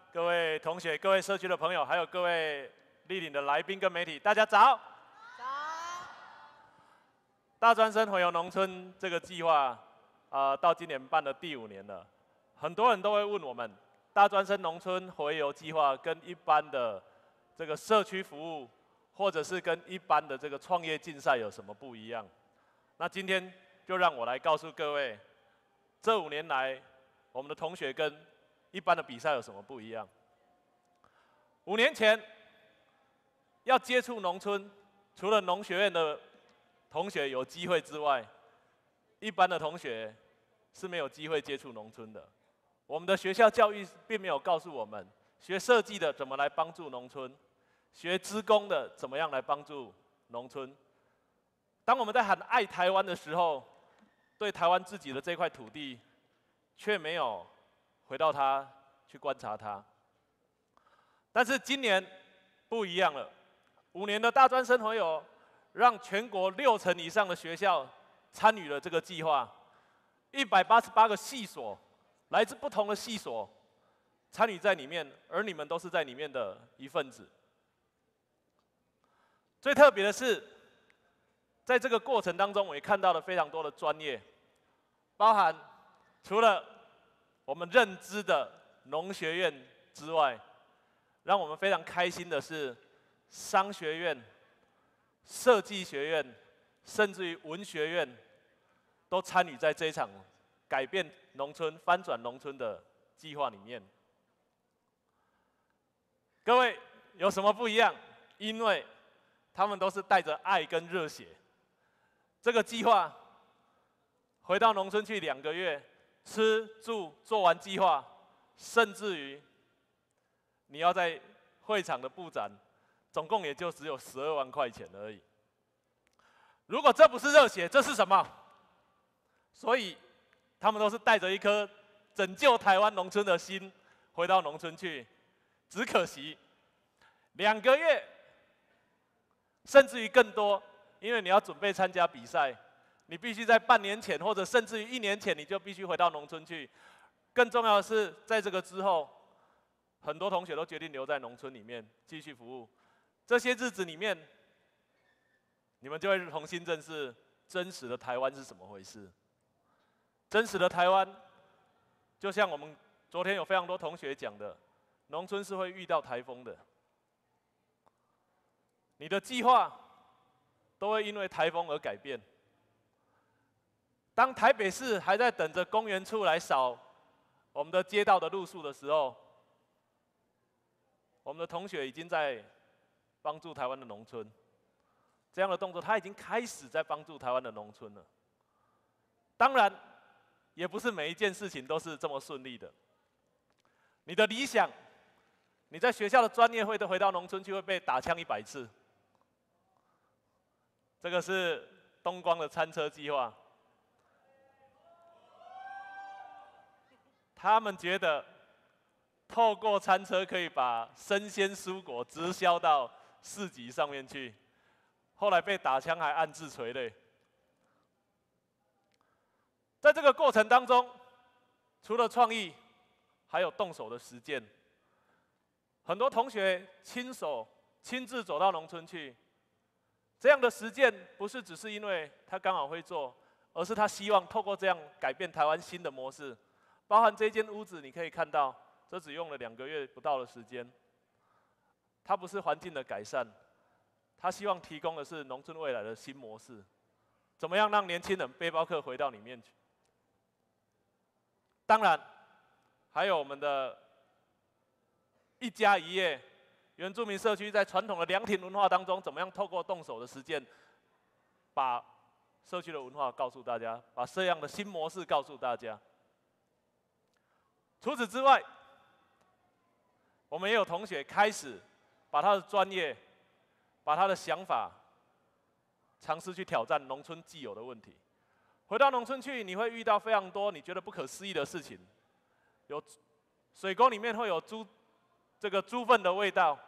各位同学、各位社区的朋友，还有各位莅临的来宾跟媒体，大家早。 早。 大专生回游农村这个计划，到今年办了第5年了。很多人都会问我们，大专生农村回游计划跟一般的这个社区服务，或者是跟一般的这个创业竞赛有什么不一样？那今天就让我来告诉各位，这5年来我们的同学跟一般的比赛有什么不一样？5年前要接触农村，除了农学院的同学有机会之外，一般的同学是没有机会接触农村的。我们的学校教育并没有告诉我们，学设计的怎么来帮助农村，学资工的怎么样来帮助农村。当我们在喊爱台湾的时候，对台湾自己的这块土地，却没有回到它去观察它。但是今年不一样了，5年的大专生回游，让全国6成以上的学校参与了这个计划，188个系所，来自不同的系所参与在里面，而你们都是在里面的一份子。最特别的是，在这个过程当中，我也看到了非常多的专业，包含除了我们认知的农学院之外，让我们非常开心的是，商学院、设计学院，甚至于文学院，都参与在这一场改变农村、翻转农村的计划里面。各位有什么不一样？因为他们都是带着爱跟热血。这个计划回到农村去2个月，吃住做完计划，甚至于你要在会场的布展，总共也就只有12万块钱而已。如果这不是热血，这是什么？所以他们都是带着一颗拯救台湾农村的心回到农村去，只可惜2个月，甚至于更多，因为你要准备参加比赛，你必须在半年前或者甚至于1年前，你就必须回到农村去。更重要的是，在这个之后，很多同学都决定留在农村里面继续服务。这些日子里面，你们就会重新认识真实的台湾是什么回事。真实的台湾，就像我们昨天有非常多同学讲的，农村是会遇到台风的。你的计划都会因为台风而改变。当台北市还在等着公园处来扫我们的街道的路树的时候，我们的同学已经在帮助台湾的农村。这样的动作，他已经开始在帮助台湾的农村了。当然，也不是每一件事情都是这么顺利的。你的理想，你在学校的专业会都回到农村去，会被打枪100次。这个是东光的餐车计划，他们觉得透过餐车可以把生鲜蔬果直销到市集上面去，后来被打枪还暗自垂泪。在这个过程当中，除了创意，还有动手的实践。很多同学亲自走到农村去，这样的实践不是只是因为他刚好会做，而是他希望透过这样改变台湾新的模式。包含这间屋子，你可以看到，这只用了2个月不到的时间。它不是环境的改善，他希望提供的是农村未来的新模式，怎么样让年轻人、背包客回到里面去？当然，还有我们的1家1业原住民社区在传统的良田文化当中，怎么样透过动手的实践，把社区的文化告诉大家，把这样的新模式告诉大家。除此之外，我们也有同学开始把他的专业、把他的想法，尝试去挑战农村既有的问题。回到农村去，你会遇到非常多你觉得不可思议的事情。有水沟里面会有猪粪的味道，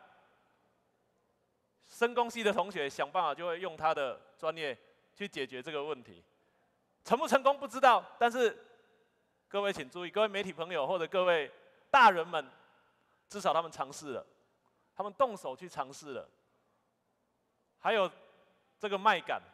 生工系的同学想办法就会用他的专业去解决这个问题。成不成功不知道，但是各位请注意，各位媒体朋友或者各位大人们， 至少他们尝试了，他们动手去尝试了。还有这个麦秆，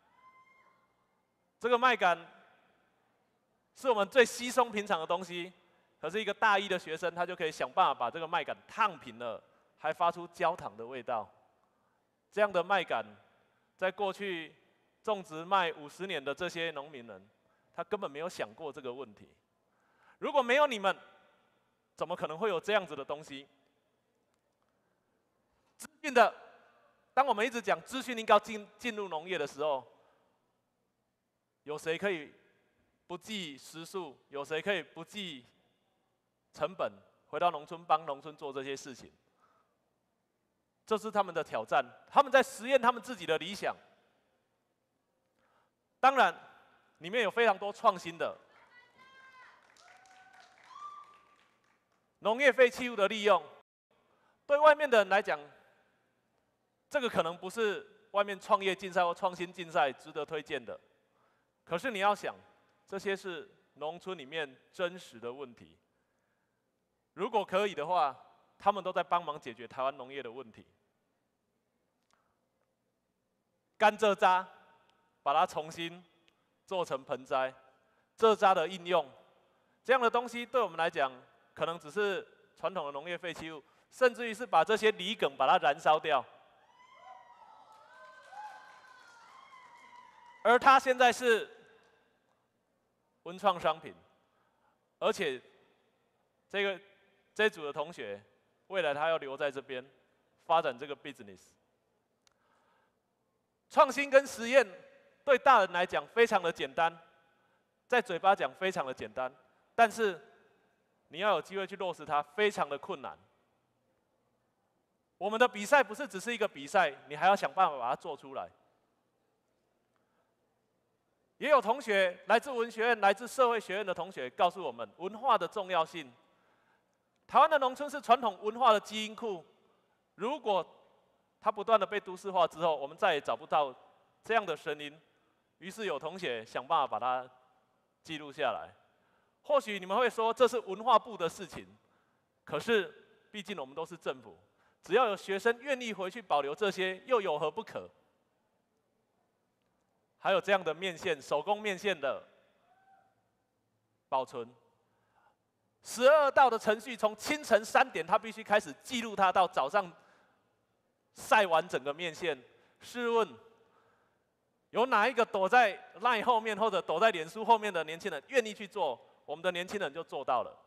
这个麦秆是我们最稀松平常的东西，可是一个大一的学生，他就可以想办法把这个麦秆烫平了，还发出焦糖的味道。这样的麦秆，在过去种植麦50年的这些农民人，他根本没有想过这个问题。如果没有你们，怎么可能会有这样子的东西？资讯的，当我们一直讲资讯应该进入农业的时候，有谁可以不计时数？有谁可以不计成本，回到农村帮农村做这些事情？这是他们的挑战，他们在实验他们自己的理想。当然，里面有非常多创新的农业废弃物的利用。对外面的人来讲，这个可能不是外面创业竞赛或创新竞赛值得推荐的。可是你要想，这些是农村里面真实的问题。如果可以的话，他们都在帮忙解决台湾农业的问题。甘蔗渣，把它重新做成盆栽，蔗渣的应用，这样的东西对我们来讲，可能只是传统的农业废弃物，甚至于是把这些梨梗把它燃烧掉。而它现在是文创商品，而且这组的同学，未来他要留在这边发展这个 business。创新跟实验对大人来讲非常的简单，在嘴巴讲非常的简单，但是你要有机会去落实它，非常的困难。我们的比赛不是只是一个比赛，你还要想办法把它做出来。也有同学来自文学院、来自社会学院的同学告诉我们，文化的重要性。台湾的农村是传统文化的基因库，如果它不断的被都市化之后，我们再也找不到这样的声音。于是有同学想办法把它记录下来。或许你们会说这是文化部的事情，可是毕竟我们都是政府，只要有学生愿意回去保留这些，又有何不可？还有这样的面线，手工面线的保存。12道的程序，从清晨3点，他必须开始记录它，到早上晒完整个面线。试问，有哪一个躲在 LINE 后面或者躲在脸书后面的年轻人愿意去做？我们的年轻人就做到了。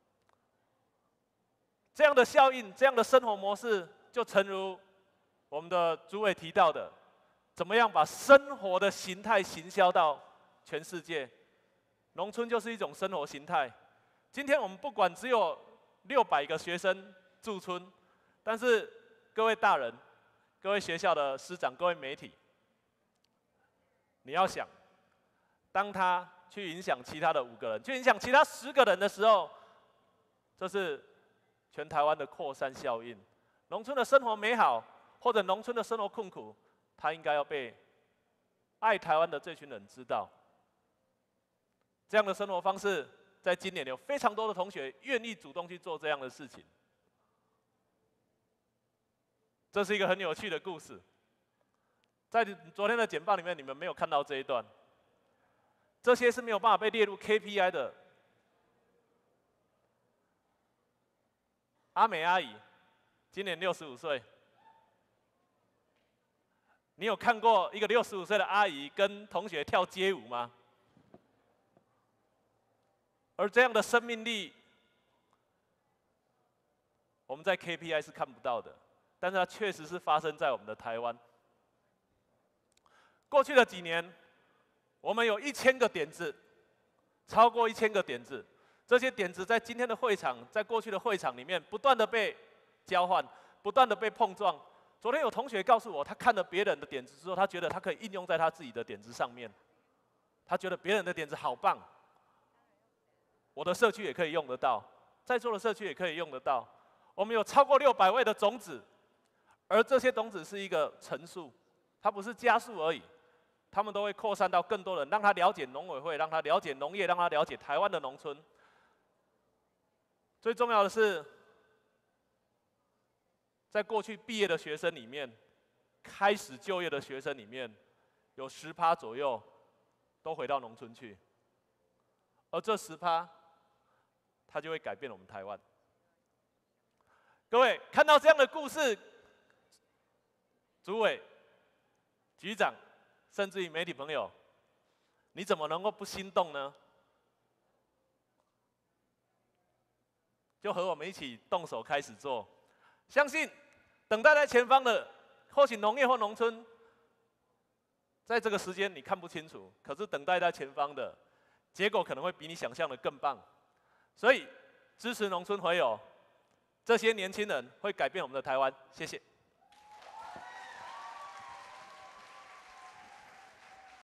这样的效应，这样的生活模式，就诚如我们的主委提到的，怎么样把生活的形态行销到全世界？农村就是一种生活形态。今天我们不管只有600个学生驻村，但是各位大人、各位学校的师长、各位媒体，你要想，当他去影响其他的5个人，去影响其他10个人的时候，这是全台湾的扩散效应。农村的生活美好，或者农村的生活困苦，他应该要被爱台湾的这群人知道。这样的生活方式，在今年有非常多的同学愿意主动去做这样的事情。这是一个很有趣的故事，在昨天的简报里面，你们没有看到这一段。这些是没有办法被列入 KPI 的。阿美阿姨今年65岁，你有看过一个65岁的阿姨跟同学跳街舞吗？而这样的生命力，我们在 KPI 是看不到的，但是它确实是发生在我们的台湾。过去的几年，我们有1000个点子，超过1000个点子。这些点子在今天的会场，在过去的会场里面，不断的被交换，不断的被碰撞。昨天有同学告诉我，他看了别人的点子之后，他觉得他可以应用在他自己的点子上面，他觉得别人的点子好棒。我的社区也可以用得到，在座的社区也可以用得到。我们有超过600位的种子，而这些种子是一个乘数，它不是加数而已，他们都会扩散到更多人，让他了解农委会，让他了解农业，让他了解台湾的农村。最重要的是， 在过去毕业的学生里面，开始就业的学生里面，有10%左右都回到农村去，而这10%，它就会改变我们台湾。各位看到这样的故事，主委、局长，甚至于媒体朋友，你怎么能够不心动呢？就和我们一起动手开始做，相信等待在前方的，或许农业或农村，在这个时间你看不清楚，可是等待在前方的结果可能会比你想象的更棒。所以支持农村回友，这些年轻人会改变我们的台湾。谢谢。